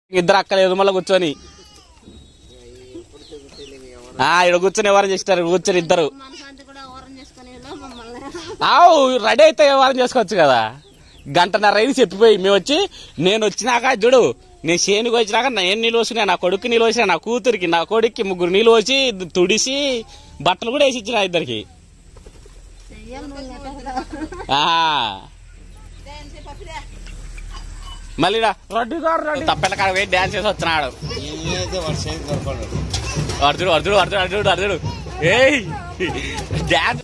ఇద్దరు అక్కలేదు మళ్ళీ కూర్చొని ఇక్కడ కూర్చొని ఎవరు చేస్తారు కూర్చొని ఇద్దరు రెడీ అయితే ఎవరు చేసుకోవచ్చు కదా. గంటన్నర అయింది చెప్పిపోయి మేము వచ్చి నేను వచ్చినాక చూడు నేను చేనుకు వచ్చినాక నేను నీళ్ళు పోసినా నా కొడుకు నీళ్ళు పోసినా నా కూతురికి నా కొడుక్కి ముగ్గురు నీళ్ళు పోసి తుడిసి బట్టలు కూడా వేసి ఇచ్చిన ఇద్దరికి. మళ్ళీ తప్పెళ్ళ కాడ పోయి డాన్స్ చేసి వచ్చినాడు అర్జుడు అర్జుడు అర్జుడు అర్జుడు అర్జుడు ఏయ్ డాన్స్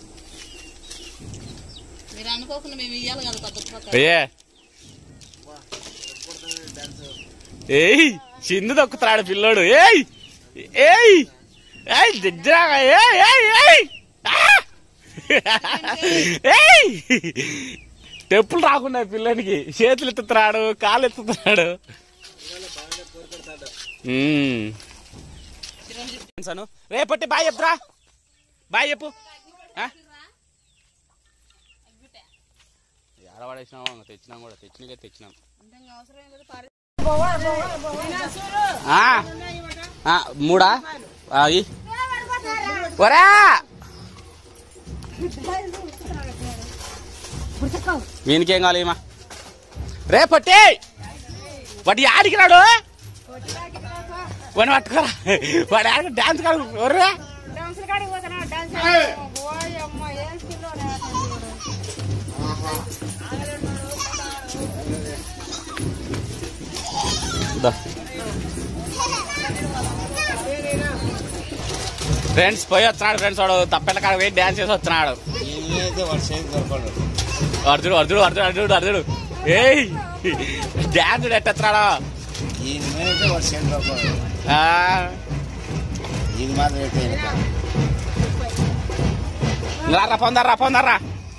ఏయ్ చిందు దొక్కుతున్నాడు పిల్లోడు. ఏయ్ ఏయ్ ఏయ్ దగ్గరగా ఏయ్ ఏయ్ ఏయ్ టెప్పులు రాకున్నాయి పిల్లనికి. చేతులు ఎత్తుతున్నాడు కాళ్ళు ఎత్తుతున్నాడు. రేపట్టి బాయ్ చెప్పురా బాయ్ చెప్పు. ఏడవాడేసినావు తెచ్చినాం కూడా తెచ్చినాం. మూడా ఒరా వీనికేం కావాలి మా రేపట్టి వాటి ఆడికి రాడు వాడిని పట్టుకోరా వాడి ఆడికి డాన్స్ కాదు. ఫ్రెండ్స్ పోయి వచ్చినాడు ఫ్రెండ్స్ వాడు తప్పెళ్ళ కాడ పోయి డాన్స్ చేసి వచ్చినాడు. అర్జుడు అర్జుడు అర్జుడు అర్జుడు అర్జుడు ఏయ్ డాన్స్ ఎట్టొచ్చినాడు. రా పొందర్రా పొందర్రా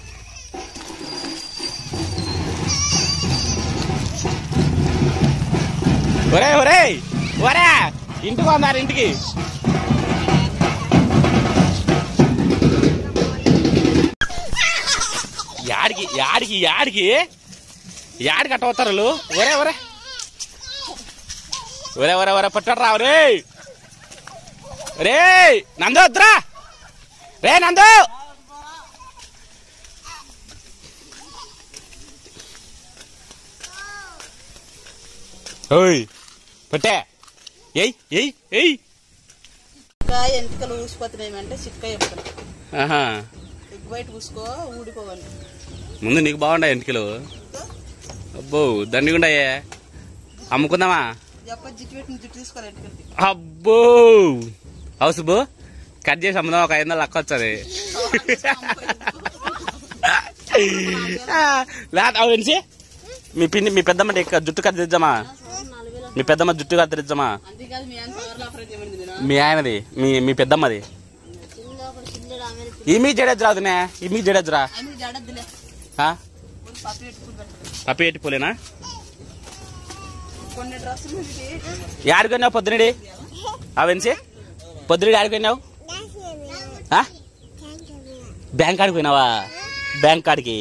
ఒరే ఒరే ఒరే ఇంటికి పొందారు ఇంటికి. యాడికి యాడికి యాడికి యాడికి అట్టవుతారు ఒరే ఒరే ఒరే ఒరే ఒరే పట్టరా రే రే నందు వద్దురా రే నందు. ఓయ్ పట్టే ఏయ్ ఏయ్ ఏయ్ ఎంటికలు ఊసిపోతున్నాయంటే చిక్క చెప్తున్నా బయట పూసుకో ఊడిపోవాలి. ముందు నీకు బాగుంటాయి ఎంటికలు. అబ్బో దండిగుండాయే అమ్ముకుందామా. అబ్బో హౌస్ బో కట్ చేసి అమ్ముదాం ఒక 500 లెక్క వచ్చది. లేదు మీ పిన్ని మీ పెద్దమ్మ జుట్టు కత్తిరిద్దామా మీ పెద్దమ్మ జుట్టు కత్తిరిద్దామా. మీ ఆయనది మీ పెద్దమ్మది ఈమె జడేజ్రా అదినే ఈమె జడేజ్రా పప్పి ఎట్టి పోలేనా. ఆడిపోయినావు పొద్దునడి అవెన్సి పొద్దునడి ఆడిపోయినావు బ్యాంక్ కాడికి పోయినావా బ్యాంక్ కాడికి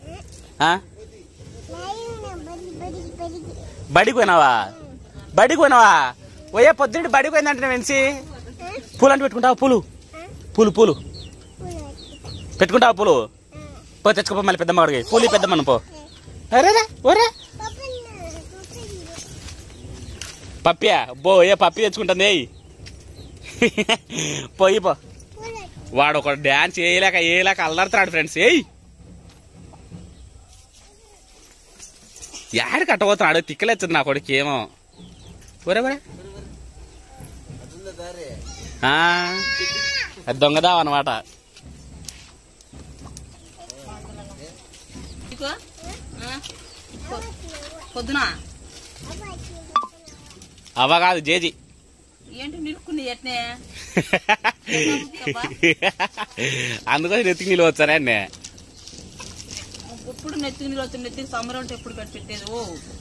బడికి పోయినావా బడికి పోయినావా పోయే పొద్దునడి బడికి పోయిందంటే వెన్సి పూలు అంటే పెట్టుకుంటావా పూలు పూలు పూలు పెట్టుకుంటావా పూలు పో తెచ్చుకోపో మళ్ళీ పెద్దమ్మ కాడికి పూలు పెద్దమ్మను పో. అరేరా ఓరా పప్పియా బో ఏ పప్పి తెచ్చుకుంటుంది పోయి పో. వాడు ఒక డాన్స్ వేయలేక అల్లరుతున్నాడు ఫ్రెండ్స్. ఏయ్ యాడి కట్టబోతున్నాడు తిక్కలేస్తుంది నా కొడుకు ఏమో ఒరే ఒరే అది దొంగదాం అన్నమాట. పొద్దున అవ్వ కాదు జేజీ అందుకోసం నెత్తికి నీళ్ళు వచ్చానే అన్నే. ఎప్పుడు నెత్తికి నీళ్ళు వచ్చి నెత్తికి సమ్మర్ ఉంటే ఎప్పుడు పెట్టేది. ఓ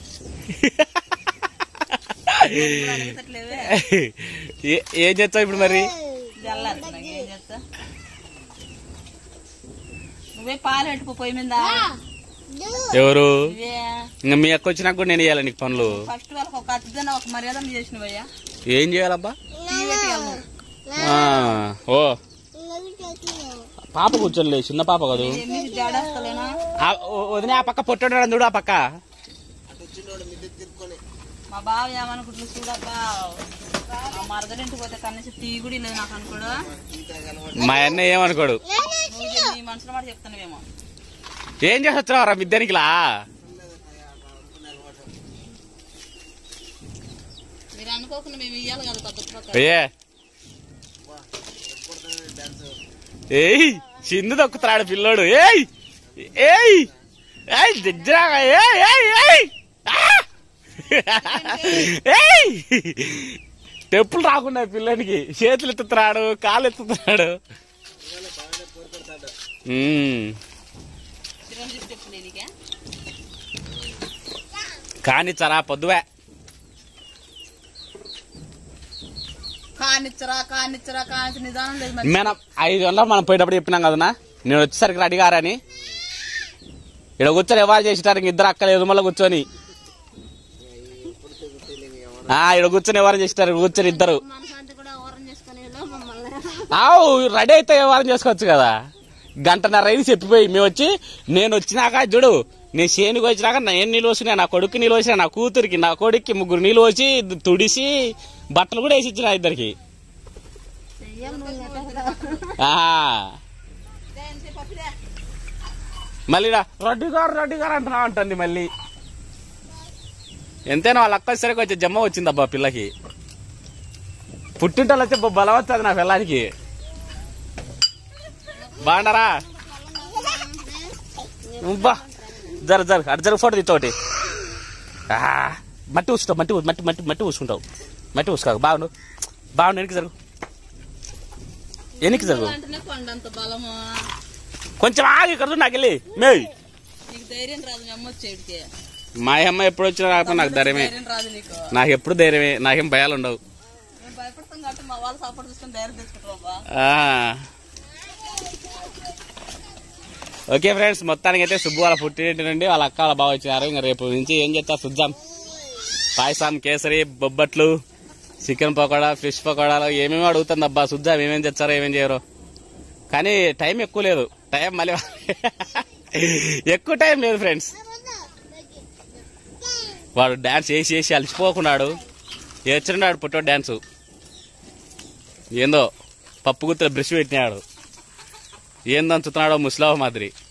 ఏం చేస్తావు ఇప్పుడు మరి నువ్వే పాలు పెట్టుకో పొయ్యి మీద. ఎవరు ఇంకా మీ అక్క వచ్చినాక కూడా నేను ఇవ్వాలి నీకు పనులు. ఫస్ట్ వాళ్ళకి ఒక ఇదన్నా ఒక మర్యాద చేసినవయ్యా. ఏం చేయాలబ్బా? ఓ పాప కూర్చోలే, చిన్న పాప కాదు. వదిన ఆ పక్క పొట్టాడు చూడు, ఆ పక్క. మా బావ ఏమనుకుంటున్నా చూడబ్బా, మరదలింటికి పోతే కనీసం టీ కూడా లేదు నాకు అనుకోడు. మా అన్న ఏమనుకోడు. నీ మనసులో మాట చెప్తానువేమో. ఏం చేసి వచ్చినావరా మిద్దెనికిలా? మీరు అనుకోకుండా మేము ఇయ్యాలి కదా కొత్త. ఏయ్ చిందు దొక్కుతాడు పిల్లోడు. ఏయ్ ఏయ్ ఏయ్ దగ్గరగా ఏయ్ టెప్పులు రాకుండా పిల్లడికి చేతులు ఎత్తుతున్నాడు, కాళ్ళు ఎత్తుతున్నాడు. కానిచ్చరా పొద్దువే? మనం 500 మనం పోయేటప్పుడు చెప్పినాం కదన్నా, నేను వచ్చేసరికి రెడీ గారని. ఇక్కడ కూర్చొని ఎవరు చేసేటానికి ఇద్దరు అక్కలు ఎదుమల్ల కూర్చొని, ఇక్కడ కూర్చొని ఎవరు చేసేటారు, కూర్చొని ఇద్దరు. ఆవు రెడీ అయితే ఎవరు చేసుకోవచ్చు కదా. 1:30 అయింది చెప్పిపోయి మేము వచ్చి, నేను వచ్చినాక చూడు, నేను చేనుకు వచ్చినాక నేను నీళ్ళు వచ్చినా, నా కొడుకు నీళ్ళు వచ్చినా, నా కూతురికి నా కొడుక్కి 3 నీళ్ళు వచ్చి తుడిసి బట్టలు కూడా వేసి ఇచ్చిన ఇద్దరికి. మళ్ళీ రెడ్డి గారు అంటున్నా ఉంటుంది మళ్ళీ. ఎంతైనా వాళ్ళ అక్క సరికి వచ్చే జమ్మ వచ్చిందబ్బా పిల్లకి. పుట్టింటోళ్ళు వచ్చే బలం వచ్చేది నా పిల్లానికి. బాగున్నారా? బా జర అటు జర ఫోటో తీసుకోటి. మట్టి ఊసుకుంటావు, మట్టి ఊసుకుంటావు. మట్టి ఊసుకో. బాగుండు వెనక్కి జరుగు, వెనక్కి జరుగు. కొంచెం ఆగి ఇక్కడ నాకు వెళ్ళి మే. మా అమ్మ ఎప్పుడు వచ్చినా రాకపోతే నాకు ధైర్యమే, నాకు ఎప్పుడు ధైర్యమే, నాకేం భయాలు ఉండవు. ఓకే ఫ్రెండ్స్, మొత్తానికి అయితే సుబ్బు వాళ్ళ పుట్టినట్టు నుండి వాళ్ళ అక్క వాళ్ళ బాగా వచ్చినారు. ఇంకా రేపు నుంచి ఏం చేస్తా చూద్దాం. పాయసం, కేసరి, బొబ్బట్లు, చికెన్ పకోడా, ఫిష్ పకోడాలు ఏమేమి అడుగుతుంది అబ్బా. చూద్దాం ఏమేమి తెచ్చారో ఏమేం చేయరో. కానీ టైం ఎక్కువ లేదు, టైం మళ్ళీ ఎక్కువ టైం లేదు ఫ్రెండ్స్. వాడు డాన్స్ చేసి అలసిపోకున్నాడు, ఏడ్చున్నాడు పుట్టోడు డాన్సు. ఏందో పప్పు గుత్తులు బ్రష్ పెట్టినాడు, ఏందో అంచుతున్నాడో ముసలావ మాదిరి.